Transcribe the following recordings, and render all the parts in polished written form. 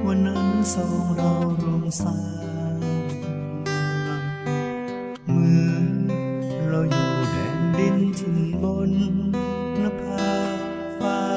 วันนั้นสองเราร่วมสร้างเหมือนเราอยู่แดนดินถิ่นบนนภาฟ้า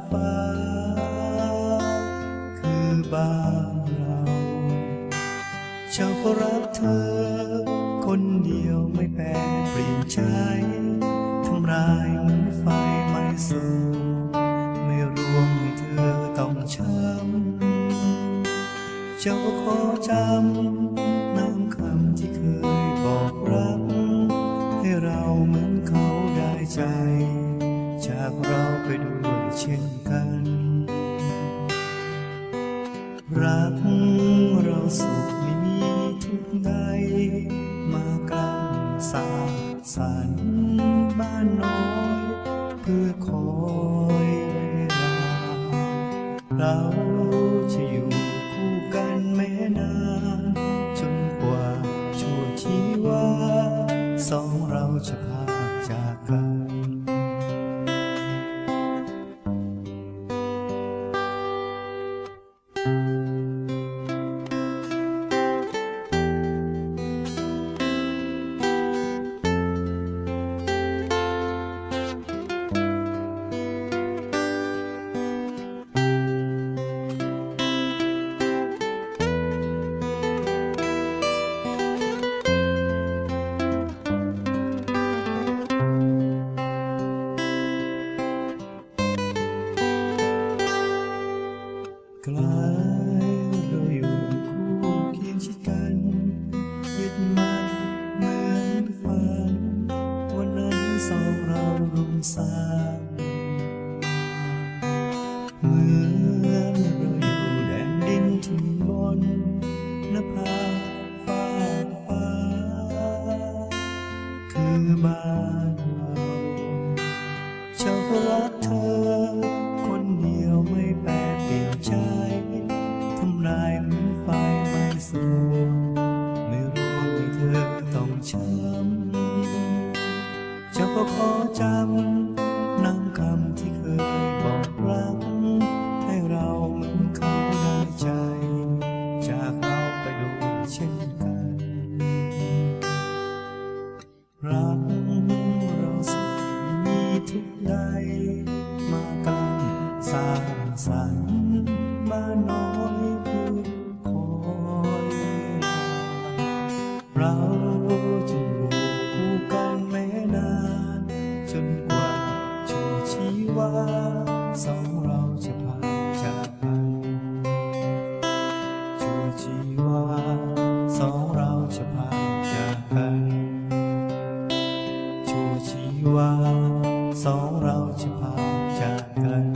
คือบ้านเราเจ้าก็รักเธอคนเดียวไม่แปรเปลี่ยนใจทำร้ายเหมือนไฟไม่สู้ไม่รวมให้เธอต้องช้ำเจ้าขอจำน้ำคำที่เคยบอกรักให้เราเหมือนเขาได้ใจจากเราไปด้วยเช่นกันรักเราสุขไม่มีทุกข์ใดมากำสร้างสรรค์บ้านน้อยเพื่อคอยเวลาเราจะอยู่คู่กันแม้นานจนกว่าชั่วชีวาสองเราจะพากจากกันกลายเราอยู่คู่เคียงชิดกันยึดมั่นเหมือนฝันวันนั้นสองเราร่วมสร้างเหมือนเราอยู่แดนดินถิ่นบนนภาฟ้าคือบ้านเราเจ้าก็รักเธอคนเดียวไม่แปรเปลี่ยนใจทำลายเหมือนไฟไม่สูญไม่รู้ให้เธอต้องช้ำเจ้าก็ขอจำน้ำคำที่เคยบอกรักให้เราเหมือนเขาได้ใจจากเราไปด้วยเช่นกันรักเราสุขมีทุกข์ใดมากันสร้างสรรค์บ้านน้อยเพื่อคอยเวลาเราจะอยู่คู่กันแม้นานจนกว่าชั่วชีวาสองเราจะพาจากกันชั่วชีวาสองเราจะพาจากกันชั่วชีวาสองเราจะพาจากกัน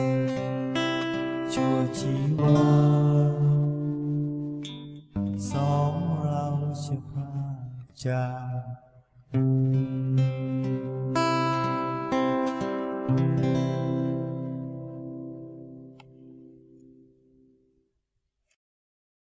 ชั่วชีวาสองเราจะพาจาก